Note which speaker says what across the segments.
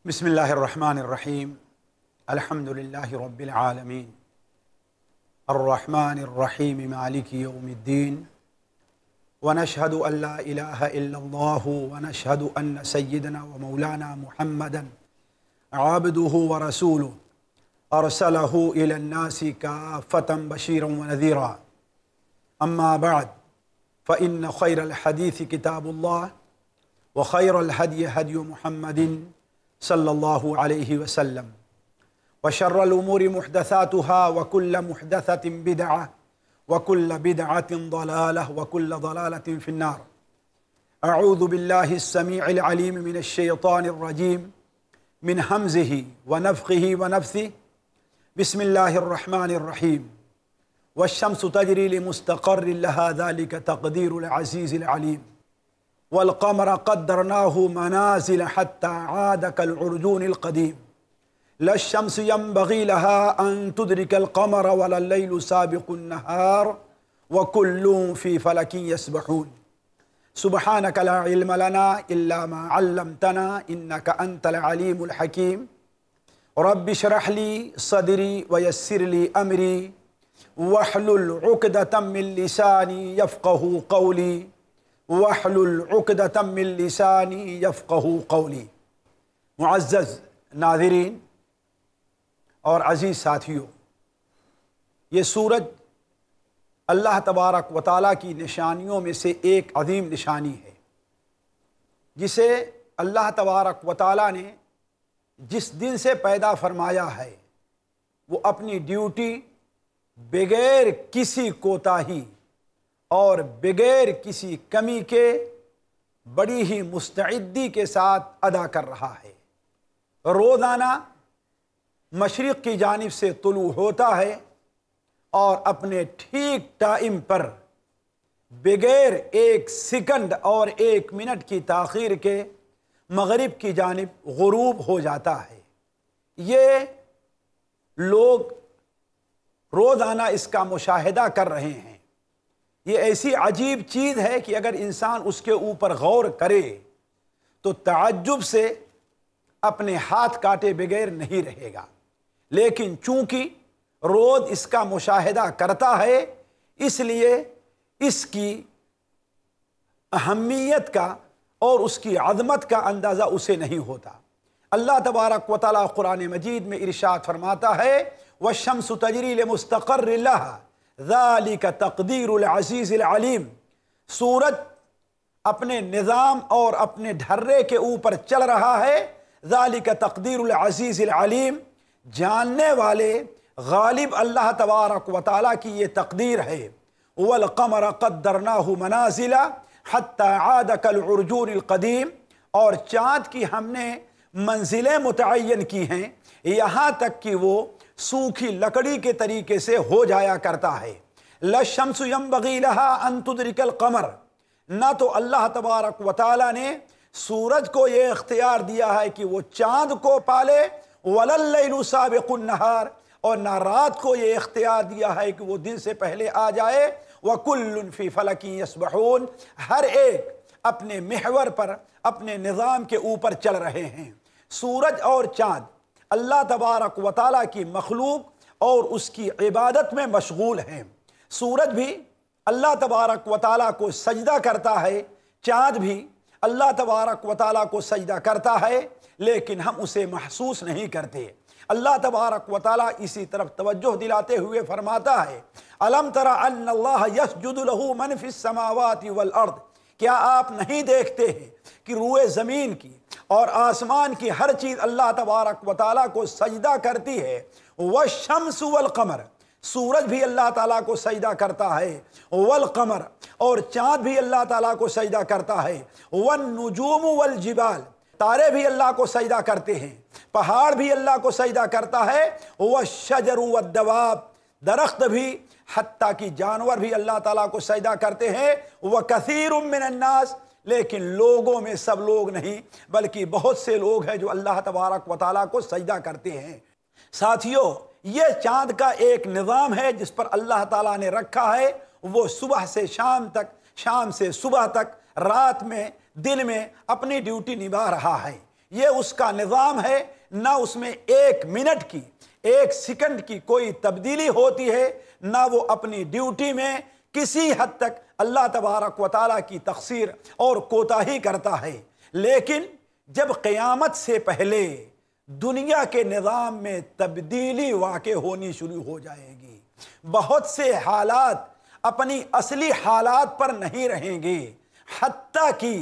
Speaker 1: بسم الله الرحمن الرحيم الحمد لله رب العالمين الرحمن الرحيم مالك يوم الدين ونشهد أن لا إله إلا الله ونشهد أن سيدنا ومولانا محمدا عبده ورسوله أرسله إلى الناس كافة بشيرا ونذيرا أما بعد فإن خير الحديث كتاب الله وخير الهدي هدي محمد صلى الله عليه وسلم وشر الأمور محدثاتها وكل محدثة بدعة وكل بدعة ضلالة وكل ضلالة في النار. أعوذ بالله السميع العليم من الشيطان الرجيم من همزه ونفخه ونفثه. بسم الله الرحمن الرحيم. والشمس تجري لمستقر لها ذلك تقدير العزيز العليم. والقمر قدرناه منازل حتى عاد كالعرجون القديم. لا الشمس ينبغي لها أن تدرك القمر ولا الليل سابق النهار وكل في فلك يسبحون. سبحانك لا علم لنا إلا ما علمتنا إنك أنت العليم الحكيم. رب اشرح لي صدري ويسر لي أمري واحلل عقدة من لساني يفقه قولي واحلل عقدة من لساني يفقه قولی. معزز ناظرین اور عزیز ساتھیوں، یہ سورج اللہ تبارک و تعالیٰ کی نشانیوں میں سے ایک عظیم نشانی ہے، جسے اللہ تبارک و تعالیٰ نے جس دن سے پیدا فرمایا ہے وہ اپنی ڈیوٹی بغیر کسی کوتاہی اور بغیر کسی کمی کے بڑی ہی مستعدی کے ساتھ ادا کر رہا ہے۔ روزانہ مشرق کی جانب سے طلوع ہوتا ہے اور اپنے ٹھیک ٹائم پر بغیر ایک سیکنڈ اور ایک منٹ کی تاخیر کے مغرب کی جانب غروب ہو جاتا ہے۔ یہ لوگ روزانہ اس کا مشاہدہ کر رہے ہیں۔ یہ ایسی عجیب چیز ہے کہ اگر انسان اس کے اوپر غور کرے تو تعجب سے اپنے ہاتھ کاٹے بغیر نہیں رہے گا، لیکن چونکہ روز اس کا مشاہدہ کرتا ہے اس لیے اس کی اہمیت کا اور اس کی عظمت کا اندازہ اسے نہیں ہوتا۔ اللہ تبارک و تعالیٰ قرآن مجید میں ارشاد فرماتا ہے وَالشَّمْسُ تَجْرِي لِمُسْتَقَرٍّ لَهَا ذَلِكَ تَقْدِيرُ الْعَزِيزِ الْعَلِيمِ۔ سورج اپنے نظام اور اپنے ڈھرے کے اوپر چل رہا ہے۔ ذَلِكَ تَقْدِيرُ الْعَزِيزِ الْعَلِيمِ، جاننے والے غالب اللہ تبارک و تعالیٰ کی یہ تقدیر ہے۔ وَالْقَمَرَ قَدَّرْنَاهُ مَنَازِلَ حَتَّى عَادَ كَالْعُرْجُونِ الْقَدِيمِ، اور چاند کی ہم نے منزلیں متعین کی ہیں یہاں تک کہ وہ سوکھی لکڑی کے طریقے سے ہو جایا کرتا ہے۔ لا الشمس ينبغي لها ان تدرك القمر، نہ تو اللہ تبارک و تعالیٰ نے سورج کو یہ اختیار دیا ہے کہ وہ چاند کو پالے، ولا الليل سابق النهار، اور نہ رات کو یہ اختیار دیا ہے کہ وہ دن سے پہلے آ جائے۔ وَكُلٌّ فِي فَلَكٍ يَسْبَحُونَ، ہر ایک اپنے محور پر اپنے نظام کے اوپر چل رہے ہیں۔ سورج اور چاند اللہ تبارک و تعالیٰ کی مخلوق اور اس کی عبادت میں مشغول ہیں۔ سورج بھی اللہ تبارک و تعالیٰ کو سجدہ کرتا ہے، چاند بھی اللہ تبارک و تعالیٰ کو سجدہ کرتا ہے، لیکن ہم اسے محسوس نہیں کرتے۔ اللہ تبارک و تعالیٰ اسی طرف توجہ دلاتے ہوئے فرماتا ہے أَلَمْ تَرَ أَنَّ اللَّهَ يَسْجُدُ لَهُ مَنْ فِي السَّمَاوَاتِ وَالْأَرْضِ، کیا آپ نہیں دیکھتے ہیں کہ روئے زمین کی اور آسمان کی ہر چیز اللہ تبارک و تعالیٰ کو سجدہ کرتی ہے۔ وَالشَّمْسُ وَالْقَمَرِ، سورج بھی اللہ تعالیٰ کو سجدہ کرتا ہے۔ وَالْقَمَرِ، اور چاند بھی اللہ تعالیٰ کو سجدہ کرتا ہے۔ وَالنُّجُومُ وَالْجِبَالِ، تارے بھی اللہ کو سجدہ کرتے ہیں، پہاڑ بھی اللہ کو سجدہ کرتا ہے۔ وَالشَّجَرُ وَالدَّوَابُ، درخت بھی حتیٰ کہ جانور بھی اللہ تعالیٰ کو سجدہ کرتے ہیں۔ وَكَثِيرٌ مِّنَ النَّاسِ، لیکن لوگوں میں سب لوگ نہیں بلکہ بہت سے لوگ ہیں جو اللہ تبارک و تعالیٰ کو سجدہ کرتے ہیں۔ ساتھیو، یہ چاند کا ایک نظام ہے جس پر اللہ تعالیٰ نے رکھا ہے۔ وہ صبح سے شام تک، شام سے صبح تک، رات میں دن میں اپنی ڈیوٹی نبھا رہا ہے۔ یہ اس کا نظام ہے، نہ اس میں ایک منٹ کی ایک سیکنڈ کی کوئی تبدیلی ہوتی ہے، نہ وہ اپنی ڈیوٹی میں کسی حد تک اللہ تبارک و تعالیٰ کی تقصیر اور کوتاہی کرتا ہے۔ لیکن جب قیامت سے پہلے دنیا کے نظام میں تبدیلی واقع ہونی شروع ہو جائے گی، بہت سے حالات اپنی اصلی حالات پر نہیں رہیں گے، حتیٰ کہ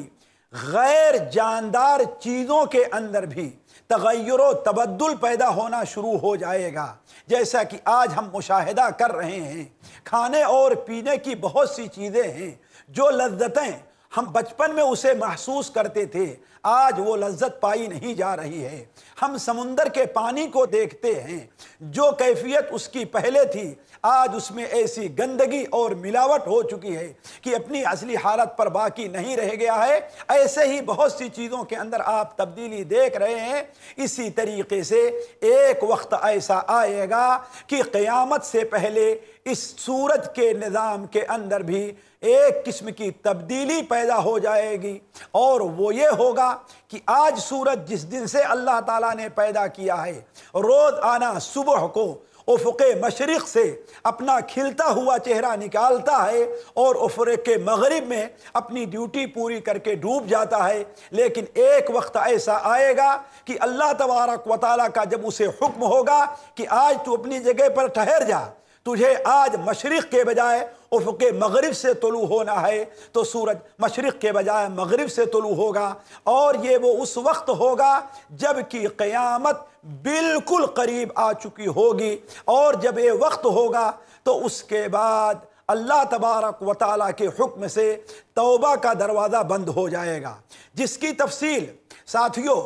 Speaker 1: غیر جاندار چیزوں کے اندر بھی تغیر و تبدل پیدا ہونا شروع ہو جائے گا، جیسا کہ آج ہم مشاہدہ کر رہے ہیں۔ کھانے اور پینے کی بہت سی چیزیں ہیں، جو لذتیں ہم بچپن میں اسے محسوس کرتے تھے، آج وہ لذت پائی نہیں جا رہی ہے۔ ہم سمندر کے پانی کو دیکھتے ہیں، جو کیفیت اس کی پہلے تھی، آج اس میں ایسی گندگی اور ملاوٹ ہو چکی ہے کہ اپنی اصلی حالت پر باقی نہیں رہ گیا ہے۔ ایسے ہی بہت سی چیزوں کے اندر آپ تبدیلی دیکھ رہے ہیں۔ اسی طریقے سے ایک وقت ایسا آئے گا کہ قیامت سے پہلے اس سورج کے نظام کے اندر بھی ایک قسم کی تبدیلی پیدا ہو جائے گی، اور وہ یہ ہوگا کہ آج سورج جس دن سے اللہ تعالیٰ نے پیدا کیا ہے، روز آنا صبح کو افق مشرق سے اپنا کھلتا ہوا چہرہ نکالتا ہے اور افق مغرب میں اپنی ڈیوٹی پوری کر کے ڈوب جاتا ہے۔ لیکن ایک وقت ایسا آئے گا کہ اللہ تبارک و تعالیٰ کا جب اسے حکم ہوگا کہ آج تو اپنی جگہ پر ٹھہر جا، تجھے آج مشرق کے بجائے افق مغرب سے طلوع ہونا ہے، تو سورج مشرق کے بجائے مغرب سے طلوع ہوگا، اور یہ وہ اس وقت ہوگا جب کہ قیامت بالکل قریب آ چکی ہوگی۔ اور جب یہ وقت ہوگا تو اس کے بعد اللہ تبارک و تعالیٰ کے حکم سے توبہ کا دروازہ بند ہو جائے گا، جس کی تفصیل ساتھیوں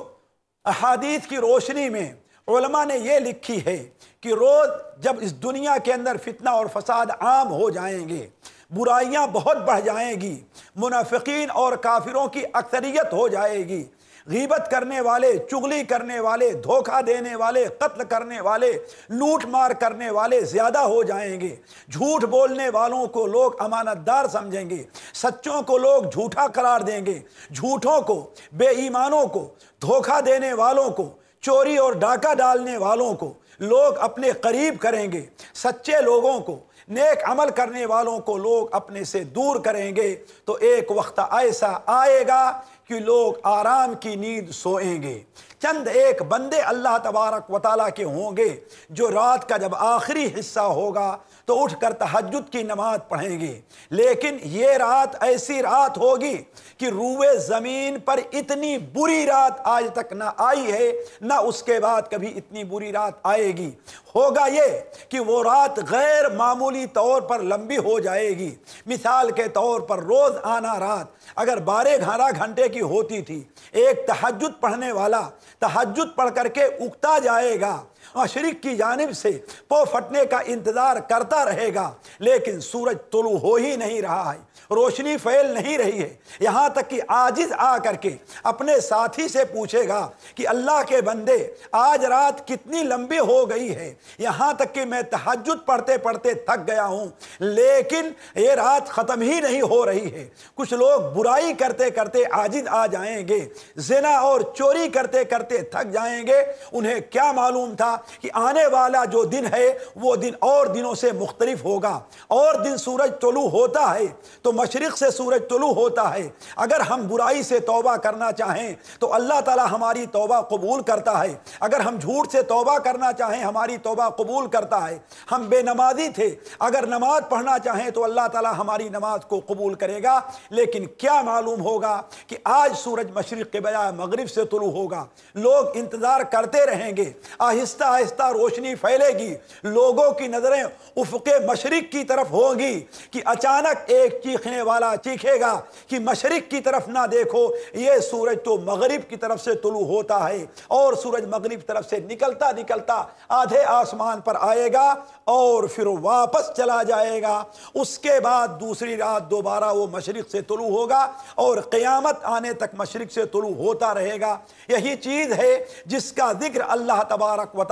Speaker 1: احادیث کی روشنی میں علماء نے یہ لکھی ہے کہ روز جب اس دنیا کے اندر فتنہ اور فساد عام ہو جائیں گے، برائیاں بہت بڑھ جائیں گی، منافقین اور کافروں کی اکثریت ہو جائے گی، غیبت کرنے والے، چغلی کرنے والے، دھوکہ دینے والے، قتل کرنے والے، لوٹ مار کرنے والے زیادہ ہو جائیں گے، جھوٹ بولنے والوں کو لوگ امانت دار سمجھیں گے، سچوں کو لوگ جھوٹا قرار دیں گے، جھوٹوں کو، بے ایمانوں کو، دھوکہ دینے والوں کو، چوری اور ڈاکہ ڈالنے والوں کو لوگ اپنے قریب کریں گے، سچے لوگوں کو، نیک عمل کرنے والوں کو لوگ اپنے سے دور کریں گے۔ تو ایک وقت ایسا آئے گا کہ لوگ آرام کی نیند سوئیں گے۔ چند ایک بندے اللہ تبارک و تعالیٰ کے ہوں گے جو رات کا جب آخری حصہ ہوگا تو اٹھ کر تہجد کی نماز پڑھیں گے، لیکن یہ رات ایسی رات ہوگی کہ روئے زمین پر اتنی بری رات آج تک نہ آئی ہے، نہ اس کے بعد کبھی اتنی بری رات آئے گی۔ ہوگا یہ کہ وہ رات غیر معمولی طور پر لمبی ہو جائے گی۔ مثال کے طور پر روز آنا رات اگر 12 گھنٹے کی ہوتی تھی، ایک تہجد پڑھنے والا تہجد پڑھ کر کے اگتا جائے گا، مشرق کی جانب سے پو پھٹنے کا انتظار کرتا رہے گا، لیکن سورج طلوع ہو ہی نہیں رہا ہے، روشنی پھیل نہیں رہی ہے، یہاں تک کہ عاجز آ کر کے اپنے ساتھی سے پوچھے گا کہ اللہ کے بندے آج رات کتنی لمبی ہو گئی ہے، یہاں تک کہ میں تہجد پڑھتے پڑھتے تھک گیا ہوں، لیکن یہ رات ختم ہی نہیں ہو رہی ہے۔ کچھ لوگ برائی کرتے کرتے عاجز آ جائیں گے، زنا اور چوری کرتے کرتے تھک جائیں گے، انہیں کیا معلوم تھا کہ آنے والا جو دن ہے وہ دن اور دنوں سے مختلف ہوگا، اور دن سورج طلوع ہوتا ہے تو مشرق سے سورج طلوع ہوتا ہے۔ اگر ہم برائی سے توبہ کرنا چاہیں تو اللہ تعالی ہماری توبہ قبول کرتا ہے، اگر ہم جھوٹ سے توبہ کرنا چاہیں ہماری توبہ قبول کرتا ہے، ہم بے نمازی تھے اگر نماز پڑھنا چاہیں تو اللہ تعالی ہماری نماز کو قبول کرے گا۔ لیکن کیا معلوم ہوگا کہ آج سورج مشرق کے بجائے مغرب سے طلوع ہوگا، لوگ انتظار کرتے رہیں گے، آہستہ آہستہ روشنی پھیلے گی، لوگوں کی نظریں افق مشرق کی طرف ہوں گی کہ اچانک ایک چیخنے والا چیخے گا کہ مشرق کی طرف نہ دیکھو، یہ سورج تو مغرب کی طرف سے طلوع ہوتا ہے، اور سورج مغرب کی طرف سے نکلتا نکلتا آدھے آسمان پر آئے گا اور پھر واپس چلا جائے گا۔ اس کے بعد دوسری رات دوبارہ وہ مشرق سے طلوع ہوگا اور قیامت آنے تک مشرق سے طلوع ہوتا رہے گا۔ یہی چیز ہے جس کا ذکر اللہ تبارک و تعالی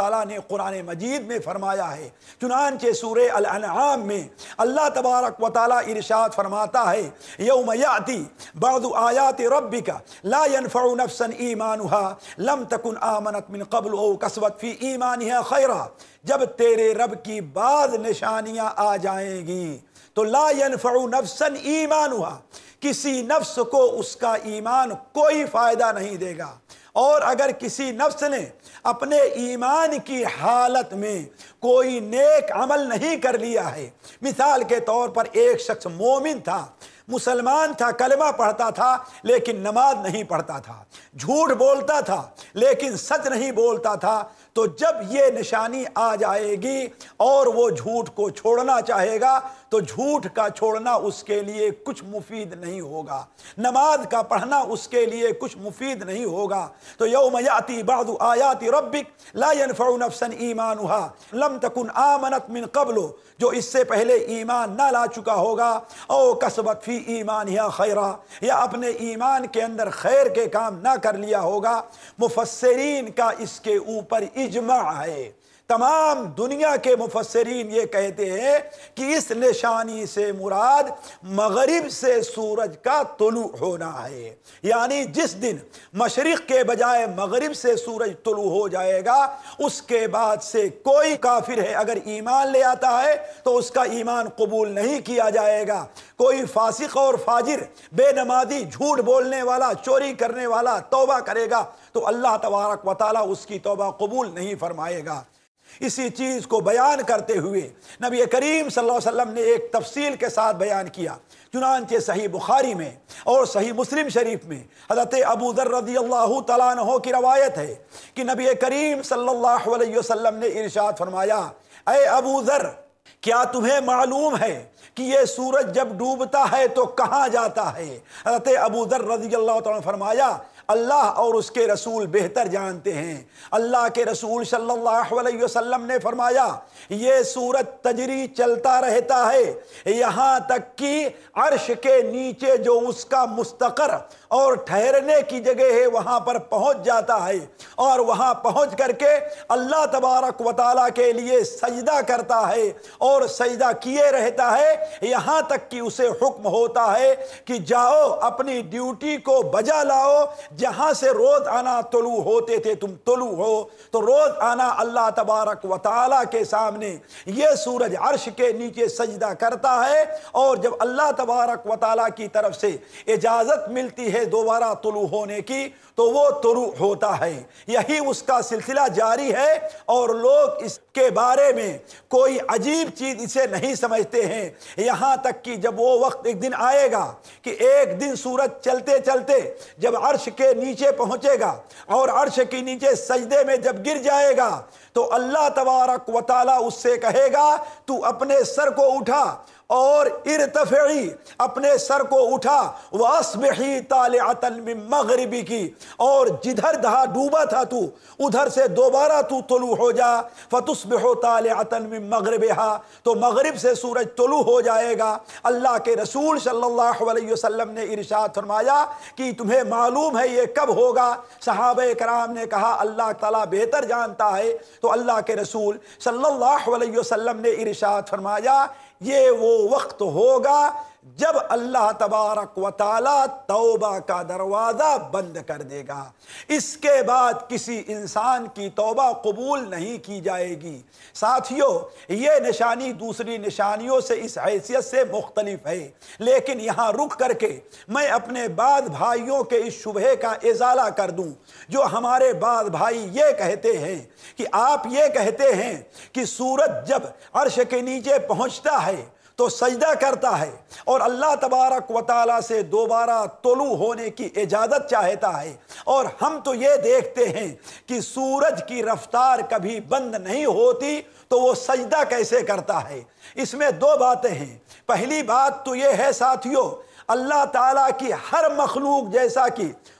Speaker 1: تعالیٰ نے قرآن مجید میں فرمایا ہے۔ چنانچہ سورہ الانعام میں اللہ تبارک و تعالیٰ ارشاد فرماتا ہے یوم یاتی بعض آیات ربک لا ينفع نفسا ایمانها لم تکن آمنت من قبل او کسبت فی ایمانها خیرا، جب تیرے رب کی بعض نشانیاں آ جائیں گی تو لا ينفع نفسا ایمانها، کسی نفس کو اس کا ایمان کوئی فائدہ نہیں دے گا، اور اگر کسی نفس نے اپنے ایمان کی حالت میں کوئی نیک عمل نہیں کر لیا ہے، مثال کے طور پر ایک شخص مومن تھا، مسلمان تھا، کلمہ پڑھتا تھا لیکن نماز نہیں پڑھتا تھا، جھوٹ بولتا تھا لیکن سچ نہیں بولتا تھا، تو جب یہ نشانی آ جائے گی اور وہ جھوٹ کو چھوڑنا چاہے گا تو جھوٹ کا چھوڑنا اس کے لیے کچھ مفید نہیں ہوگا، نماز کا پڑھنا اس کے لیے کچھ مفید نہیں ہوگا۔ تو یوم یاتی بعض آیات ربک لا ينفع نفسا ایمانها لم تکن آمنت من قبل، جو اس سے پہلے ایمان نہ لا چکا ہوگا، او کسبت فی ایمانها خیرا، یا اپنے ایمان کے اندر خیر کے کام نہ کر لیا ہوگا۔ مفسرین کا اس کے اوپر اجماع ہے، تمام دنیا کے مفسرین یہ کہتے ہیں کہ اس نشانی سے مراد مغرب سے سورج کا طلوع ہونا ہے، یعنی جس دن مشرق کے بجائے مغرب سے سورج طلوع ہو جائے گا اس کے بعد سے کوئی کافر ہے اگر ایمان لے آتا ہے تو اس کا ایمان قبول نہیں کیا جائے گا، کوئی فاسق اور فاجر، بے نمازی، جھوٹ بولنے والا، چوری کرنے والا توبہ کرے گا تو اللہ تبارک و تعالیٰ اس کی توبہ قبول نہیں فرمائے گا۔ اسی چیز کو بیان کرتے ہوئے نبی کریم صلی اللہ علیہ وسلم نے ایک تفصیل کے ساتھ بیان کیا، چنانچہ صحیح بخاری میں اور صحیح مسلم شریف میں حضرت ابو ذر رضی اللہ تعالیٰ عنہ کی روایت ہے کہ نبی کریم صلی اللہ علیہ وسلم نے ارشاد فرمایا، اے ابو ذر، کیا تمہیں معلوم ہے کہ یہ سورج جب ڈوبتا ہے تو کہاں جاتا ہے؟ حضرت ابو ذر رضی اللہ تعالیٰ عنہ فرمایا، اللہ اور اس کے رسول بہتر جانتے ہیں۔ اللہ کے رسول صلی اللہ علیہ وسلم نے فرمایا، یہ سورج تجری چلتا رہتا ہے یہاں تک کہ عرش کے نیچے جو اس کا مستقر اور ٹھہرنے کی جگہ ہے وہاں پر پہنچ جاتا ہے، اور وہاں پہنچ کر کے اللہ تبارک و تعالیٰ کے لیے سجدہ کرتا ہے اور سجدہ کیے رہتا ہے یہاں تک کہ اسے حکم ہوتا ہے کہ جاؤ اپنی ڈیوٹی کو بجا لاؤ، جہاں سے روز آنا طلوع ہوتے تھے تم طلوع ہو۔ تو روز آنا اللہ تبارک و تعالیٰ کے سامنے یہ سورج عرش کے نیچے سجدہ کرتا ہے، اور جب اللہ تبارک و تعالیٰ کی طرف سے اجازت ملتی ہے دوبارہ طلوع ہونے کی تو وہ طلوع ہوتا ہے۔ یہی اس کا سلسلہ جاری ہے، اور لوگ اس کے بارے میں کوئی عجیب چیز اسے نہیں سمجھتے ہیں، یہاں تک کہ جب وہ وقت ایک دن آئے گا کہ ایک دن سورج چلتے چلتے جب عرش کے نیچے پہنچے گا اور عرش کے نیچے سجدے میں جب گر جائے گا تو اللہ تبارک و تعالیٰ اس سے کہے گا، تو اپنے سر کو اٹھا اور ارتفعی، اپنے سر کو اٹھا، وَأَصْبِحِي طَالِعَةً مِّن مَغْرِبِكِ، اور جدھر دہا ڈوبا تھا تو ادھر سے دوبارہ تو طلوع ہو جا، فَتُصْبِحُ طَالِعَةً مِّن مَغْرِبِهَا، تو مغرب سے سورج طلوع ہو جائے گا۔ اللہ کے رسول صلی اللہ علیہ وسلم نے ارشاد فرمایا کہ تمہیں معلوم ہے یہ کب ہوگا؟ صحابہ کرام نے کہا اللہ تعالیٰ بہتر جانتا ہے۔ تو اللہ کے رسول صلی اللہ علیہ وسلم نے ارشاد فرمایا، یہ وہ وقت ہوگا جب اللہ تبارک و تعالیٰ توبہ کا دروازہ بند کر دے گا، اس کے بعد کسی انسان کی توبہ قبول نہیں کی جائے گی۔ ساتھیو، یہ نشانی دوسری نشانیوں سے اس حیثیت سے مختلف ہے، لیکن یہاں رک کر کے میں اپنے بعض بھائیوں کے اس شبہے کا ازالہ کر دوں، جو ہمارے بعض بھائی یہ کہتے ہیں کہ آپ یہ کہتے ہیں کہ سورج جب عرش کے نیچے پہنچتا ہے تو سجدہ کرتا ہے اور اللہ تبارک و تعالیٰ سے دوبارہ طلوع ہونے کی اجازت چاہتا ہے، اور ہم تو یہ دیکھتے ہیں کہ سورج کی رفتار کبھی بند نہیں ہوتی تو وہ سجدہ کیسے کرتا ہے؟ اس میں دو باتیں ہیں۔ پہلی بات تو یہ ہے ساتھیو، اللہ تعالیٰ کی ہر مخلوق جیسا کہ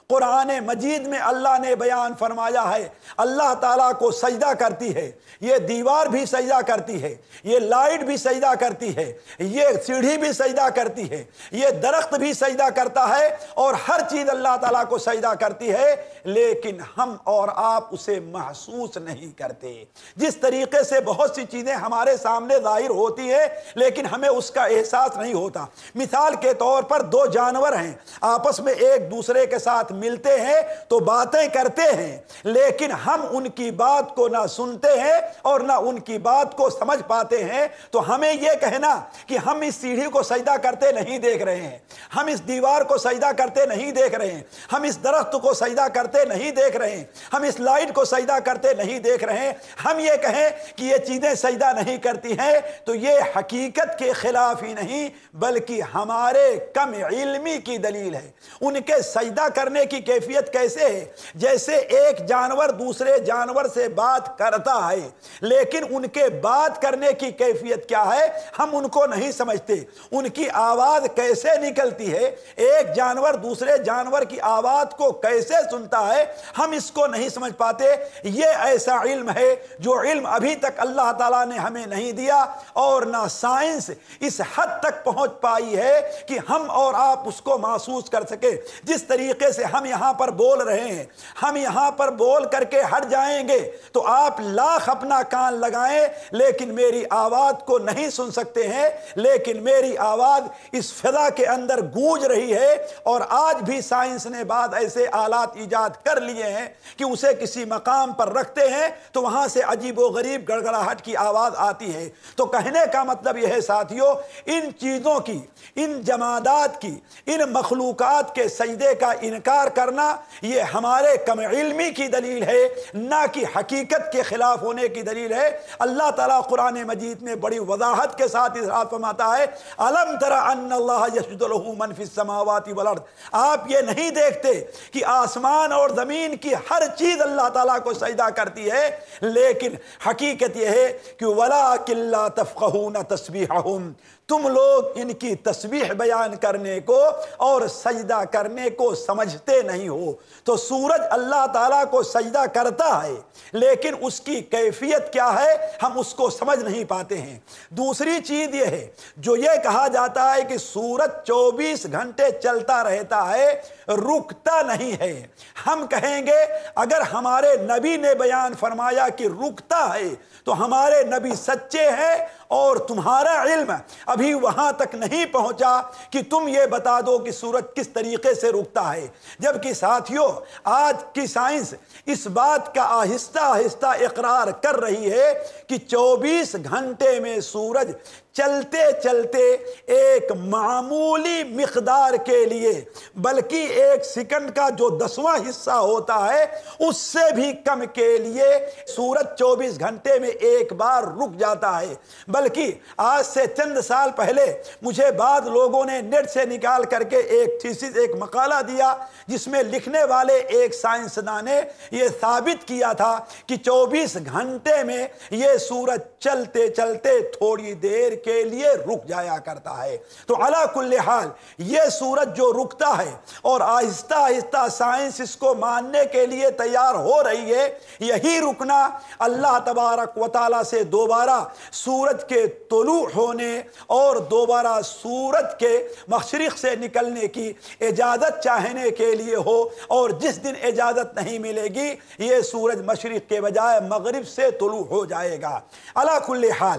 Speaker 1: قرآن مجید میں اللہ نے بیان فرمایا ہے اللہ تعالیٰ کو سجدہ کرتی ہے، یہ دیوار بھی سجدہ کرتی ہے، یہ لائٹ بھی سجدہ کرتی ہے، یہ سیڑھی بھی سجدہ کرتی ہے، یہ درخت بھی سجدہ کرتا ہے، اور ہر چیز اللہ تعالیٰ کو سجدہ کرتی ہے، لیکن ہم اور آپ اسے محسوس نہیں کرتے۔ جس طریقے سے بہت سی چیزیں ہمارے سامنے ظاہر ہوتی ہیں لیکن ہمیں اس کا احساس نہیں ہوتا۔ مثال کے طور پر دو جانور ہیں، آپس میں ایک دوسرے کے ساتھ ملتے ہیں تو باتیں کرتے ہیں، لیکن ہم ان کی بات کو نہ سنتے ہیں اور نہ ان کی بات کو سمجھ پاتے ہیں۔ تو ہمیں یہ کہنا کہ ہم اس سیڑھی کو سجدہ کرتے نہیں دیکھ رہے ہیں، ہم اس دیوار کو سجدہ کرتے نہیں دیکھ رہے ہیں، ہم اس درخت کو سجدہ کرتے نہیں دیکھ رہے ہیں، ہم اس لائٹ کو سجدہ کرتے نہیں دیکھ رہے ہیں، ہم یہ کہیں کہ یہ چیزیں سجدہ نہیں کرتی ہیں، تو یہ حقیقت کے خلاف ہی نہیں بلکہ ہمارے کم علمی کی دلیل ہے۔ ان کے سجدہ کرنے کی کیفیت کیسے ہے؟ جیسے ایک جانور دوسرے جانور سے بات کرتا ہے، لیکن ان کے بات کرنے کی کیفیت کیا ہے ہم ان کو نہیں سمجھتے۔ ان کی آواز کیسے نکلتی ہے، ایک جانور دوسرے جانور کی آواز کو کیسے سنتا ہے، ہم اس کو نہیں سمجھ پاتے۔ یہ ایسا علم ہے جو علم ابھی تک اللہ تعالیٰ نے ہمیں نہیں دیا، اور نہ سائنس اس حد تک پہنچ پائی ہے کہ ہم اور آپ اس کو محسوس کر سکے۔ جس طریقے سے ہم یہاں پر بول رہے ہیں، ہم یہاں پر بول کر کے ہٹ جائیں گے تو آپ لاکھ اپنا کان لگائیں لیکن میری آواز کو نہیں سن سکتے ہیں، لیکن میری آواز اس فضا کے اندر گونج رہی ہے۔ اور آج بھی سائنس نے بعض ایسے آلات ایجاد کر لیے ہیں کہ اسے کسی مقام پر رکھتے ہیں تو وہاں سے عجیب و غریب گڑگڑاہٹ کی آواز آتی ہے۔ تو کہنے کا مطلب یہ ہے ساتھیو، ان چیزوں کی، ان جمادات کی، ان مخلوقات کے سجدے کا انکار کرنا یہ ہمارے کم علمی کی دلیل ہے، نہ کہ حقیقت کے خلاف ہونے کی دلیل ہے۔ اللہ تعالیٰ قرآن مجید میں بڑی وضاحت کے ساتھ ارشاد فرماتا ہے الم تر ان اللہ یسجد لہ من فی السماوات والارض، آپ یہ نہیں دیکھتے کہ آسمان اور زمین کی ہر چیز اللہ تعالیٰ کو سجدہ کرتی ہے، لیکن حقیقت یہ ہے کہ وَلَٰكِن لَّا تَفْقَهُونَ تَسْبِيحَهُمْ، تم لوگ ان کی تسبیح بیان کرنے کو اور سجدہ کرنے کو سمجھتے نہیں ہو۔ تو سورج اللہ تعالیٰ کو سجدہ کرتا ہے لیکن اس کی کیفیت کیا ہے ہم اس کو سمجھ نہیں پاتے ہیں۔ دوسری چیز یہ ہے جو یہ کہا جاتا ہے کہ سورج 24 گھنٹے چلتا رہتا ہے، رکتا نہیں ہے۔ ہم کہیں گے اگر ہمارے نبی نے بیان فرمایا کہ رکتا ہے تو ہمارے نبی سچے ہیں، اور تمہارا علم ابھی وہاں تک نہیں پہنچا کہ تم یہ بتا دو کہ سورج کس طریقے سے رکتا ہے۔ جبکہ ساتھیوں آج کی سائنس اس بات کا آہستہ آہستہ اقرار کر رہی ہے کہ 24 گھنٹے میں سورج چلتے چلتے ایک معمولی مقدار کے لیے، بلکہ ایک سیکنڈ کا جو 10واں حصہ ہوتا ہے اس سے بھی کم کے لیے سورج 24 گھنٹے میں ایک بار رک جاتا ہے۔ بلکہ آج سے چند سال پہلے مجھے بعض لوگوں نے نیٹ سے نکال کر کے ایک تھیسس، ایک مقالہ دیا جس میں لکھنے والے ایک سائنسدان نے یہ ثابت کیا تھا کہ 24 گھنٹے میں یہ سورج چلتے چلتے تھوڑی دیر کے لیے رک جایا کرتا ہے۔ تو علا کل حال یہ سورج جو رکتا ہے اور آہستہ آہستہ سائنس اس کو ماننے کے لیے تیار ہو رہی ہے، یہی رکنا اللہ تبارک و تعالیٰ سے دوبارہ سورج کے طلوع ہونے اور دوبارہ سورج کے مشرق سے نکلنے کی اجازت چاہنے کے لیے ہو، اور جس دن اجازت نہیں ملے گی یہ سورج مشرق کے بجائے مغرب سے طلوع ہو جائے گا۔ علا کل حال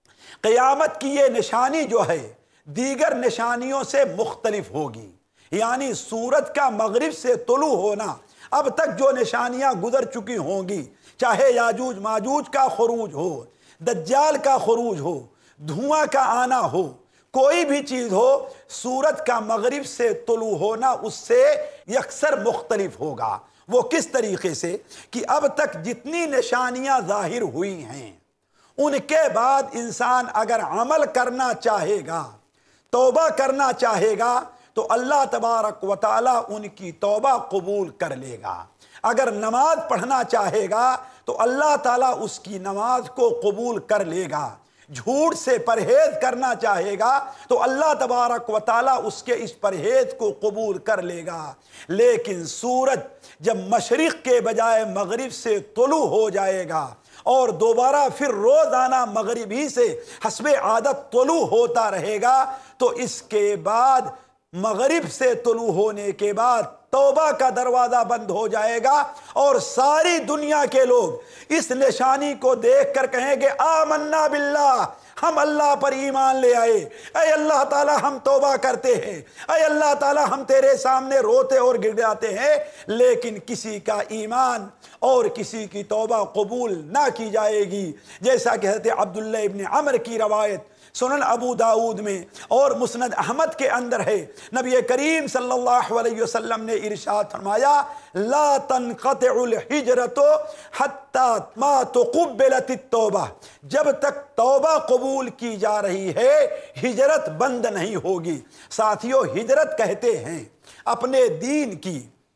Speaker 1: قیامت کی یہ نشانی جو ہے دیگر نشانیوں سے مختلف ہوگی، یعنی سورج کا مغرب سے طلوع ہونا اب تک جو نشانیاں گزر چکی ہوں گی، چاہے یاجوج ماجوج کا خروج ہو، دجال کا خروج ہو، دھواں کا آنا ہو، کوئی بھی چیز ہو، سورج کا مغرب سے طلوع ہونا اس سے یکسر مختلف ہوگا۔ وہ کس طریقے سے کہ اب تک جتنی نشانیاں ظاہر ہوئی ہیں ان کے بعد انسان اگر عمل کرنا چاہے گا، توبہ کرنا چاہے گا، تو اللہ تبارک و تعالیٰ ان کی توبہ قبول کر لے گا۔ اگر نماز پڑھنا چاہے گا تو اللہ تعالیٰ اس کی نماز کو قبول کر لے گا۔ جھوٹ سے پرہیز کرنا چاہے گا تو اللہ تبارک و تعالیٰ اس کے اس پرہیز کو قبول کر لے گا۔ لیکن سورج جب مشرق کے بجائے مغرب سے طلوع ہو جائے گا اور دوبارہ پھر روزانہ مغرب ہی سے حسب عادت طلوع ہوتا رہے گا تو اس کے بعد مغرب سے طلوع ہونے کے بعد توبہ کا دروازہ بند ہو جائے گا اور ساری دنیا کے لوگ اس نشانی کو دیکھ کر کہیں گے آمنا باللہ، ہم اللہ پر ایمان لے آئے، اے اللہ تعالی ہم توبہ کرتے ہیں، اے اللہ تعالی ہم تیرے سامنے روتے اور گڑگڑاتے ہیں، لیکن کسی کا ایمان اور کسی کی توبہ قبول نہ کی جائے گی۔ جیسا کہ حضرت عبداللہ ابن عمر کی روایت سنن ابو داؤد میں اور مسند احمد کے اندر ہے، نبی کریم صلی اللہ علیہ وسلم نے ارشاد فرمایا لا تنقطع الحجرت حتی ما تقبلت التوبہ، جب تک توبہ قبول کی جا رہی ہے ہجرت بند نہیں ہوگی۔ ساتھیو، ہجرت کہتے ہیں اپنے دین کی،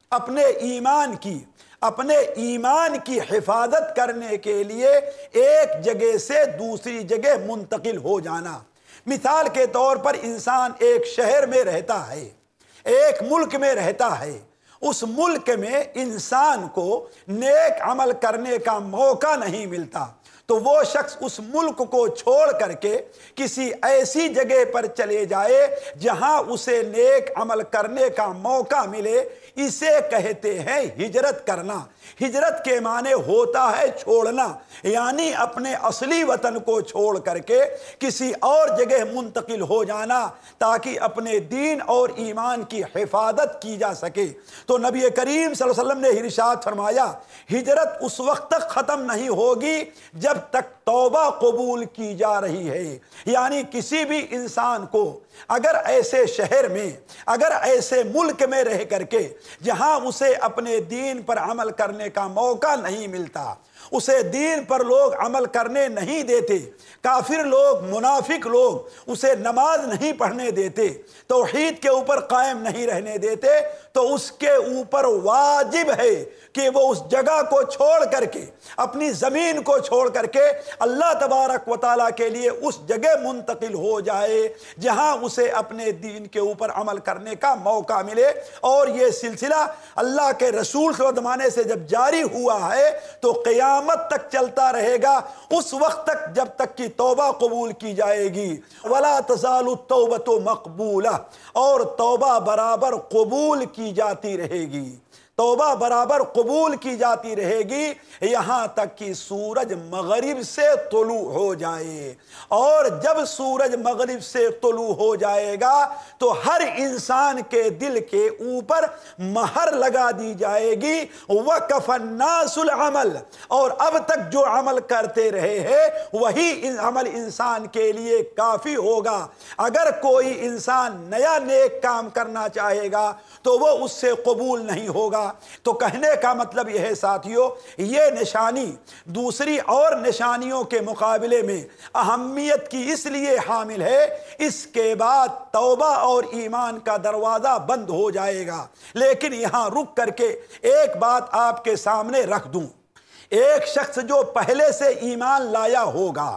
Speaker 1: اپنے ایمان کی حفاظت کرنے کے لیے ایک جگہ سے دوسری جگہ منتقل ہو جانا۔ مثال کے طور پر انسان ایک شہر میں رہتا ہے، ایک ملک میں رہتا ہے، اس ملک میں انسان کو نیک عمل کرنے کا موقع نہیں ملتا تو وہ شخص اس ملک کو چھوڑ کر کے کسی ایسی جگہ پر چلے جائے جہاں اسے نیک عمل کرنے کا موقع ملے، اسے کہتے ہیں ہجرت کرنا۔ ہجرت کے معنی ہوتا ہے چھوڑنا، یعنی اپنے اصلی وطن کو چھوڑ کر کے کسی اور جگہ منتقل ہو جانا تاکہ اپنے دین اور ایمان کی حفاظت کی جا سکے۔ تو نبی کریم صلی اللہ علیہ وسلم نے ارشاد فرمایا ہجرت اس وقت تک ختم نہیں ہوگی جب تک توبہ قبول کی جا رہی ہے۔ یعنی کسی بھی انسان کو اگر ایسے شہر میں، اگر ایسے ملک میں رہ کر کے جہاں اسے اپنے دین پر عمل کرنے کا موقع نہیں ملتا، اسے دین پر لوگ عمل کرنے نہیں دیتے، کافر لوگ، منافق لوگ اسے نماز نہیں پڑھنے دیتے، توحید کے اوپر قائم نہیں رہنے دیتے، تو اس کے اوپر واجب ہے کہ وہ اس جگہ کو چھوڑ کر کے، اپنی زمین کو چھوڑ کر کے اللہ تبارک و تعالیٰ کے لیے اس جگہ منتقل ہو جائے جہاں اسے اپنے دین کے اوپر عمل کرنے کا موقع ملے۔ اور یہ سلسلہ اللہ کے رسول صلی اللہ علیہ وسلم زمانے سے جب جاری ہوا ہے تو قیامت تک چلتا رہے گا، اس وقت تک جب تک کہ توبہ قبول کی جائے گی۔ وَلَا تَزَالُ التَّوْبَةُ مَقْبُولَةً، اور توبہ برابر قبول کی جاتی رہے گی، توبہ برابر قبول کی جاتی رہے گی یہاں تک کہ سورج مغرب سے طلوع ہو جائے۔ اور جب سورج مغرب سے طلوع ہو جائے گا تو ہر انسان کے دل کے اوپر مہر لگا دی جائے گی وَقَفَ النَّاسُ الْعَمَلَ، اور اب تک جو عمل کرتے رہے ہیں وہی عمل انسان کے لیے کافی ہوگا۔ اگر کوئی انسان نیا نیک کام کرنا چاہے گا تو وہ اس سے قبول نہیں ہوگا۔ تو کہنے کا مطلب یہ ہے ساتھیو، یہ نشانی دوسری اور نشانیوں کے مقابلے میں اہمیت کی اس لیے حامل ہے، اس کے بعد توبہ اور ایمان کا دروازہ بند ہو جائے گا۔ لیکن یہاں رک کر کے ایک بات آپ کے سامنے رکھ دوں، ایک شخص جو پہلے سے ایمان لایا ہوگا،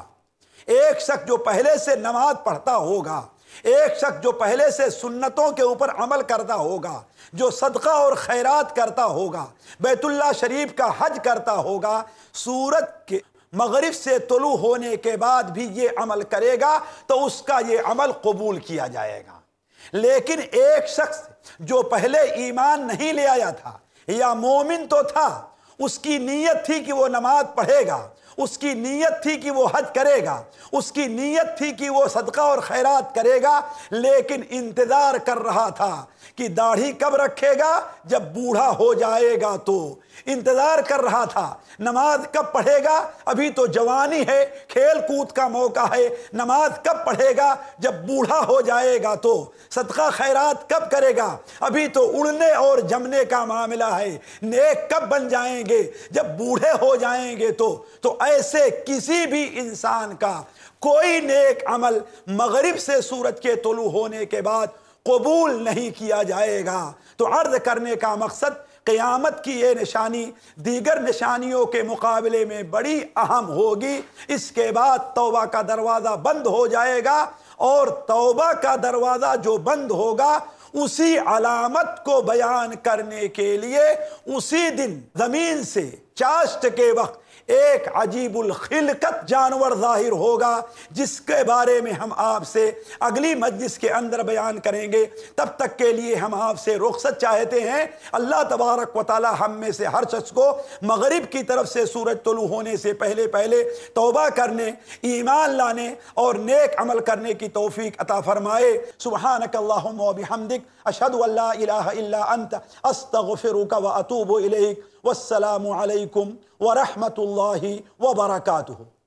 Speaker 1: ایک شخص جو پہلے سے نماز پڑھتا ہوگا، ایک شخص جو پہلے سے سنتوں کے اوپر عمل کرتا ہوگا، جو صدقہ اور خیرات کرتا ہوگا، بیت اللہ شریف کا حج کرتا ہوگا، سورج کے مغرب سے طلوع ہونے کے بعد بھی یہ عمل کرے گا تو اس کا یہ عمل قبول کیا جائے گا۔ لیکن ایک شخص جو پہلے ایمان نہیں لے آیا تھا یا مومن تو تھا، اس کی نیت تھی کہ وہ نماز پڑھے گا، اس کی نیت تھی کہ وہ حج کرے گا، اس کی نیت تھی کہ وہ صدقہ اور خیرات کرے گا، لیکن انتظار کر رہا تھا کہ داڑھی کب رکھے گا جب بوڑھا ہو جائے گا، تو انتظار کر رہا تھا نماز کب پڑھے گا، ابھی تو جوانی ہے، کھیل کود کا موقع ہے، نماز کب پڑھے گا جب بوڑھا ہو جائے گا، تو صدقہ خیرات کب کرے گا، ابھی تو اڑنے اور جمنے کا معاملہ ہے، نیک کب بن جائیں گے جب بوڑھے ہو جائیں گے۔ تو ایسے کسی بھی انسان کا کوئی نیک عمل مغرب سے سورج کے طلوع ہونے کے بعد قبول نہیں کیا جائے گا۔ تو عرض کرنے کا مقصد قیامت کی یہ نشانی دیگر نشانیوں کے مقابلے میں بڑی اہم ہوگی۔ اس کے بعد توبہ کا دروازہ بند ہو جائے گا، اور توبہ کا دروازہ جو بند ہوگا اسی علامت کو بیان کرنے کے لیے اسی دن زمین سے چاشت کے وقت ایک عجیب الخلقت جانور ظاہر ہوگا، جس کے بارے میں ہم آپ سے اگلی مجلس کے اندر بیان کریں گے۔ تب تک کے لیے ہم آپ سے رخصت چاہتے ہیں۔ اللہ تبارک و تعالی ہم میں سے ہر شخص کو مغرب کی طرف سے سورج طلوع ہونے سے پہلے پہلے توبہ کرنے، ایمان لانے اور نیک عمل کرنے کی توفیق عطا فرمائے۔ سبحانک اللہم و بحمدک، اشہد ان لا الہ الا انت، استغفرک و اتوب الیک۔ والسلام علیکم ورحمۃ اللہ وبرکاتہ۔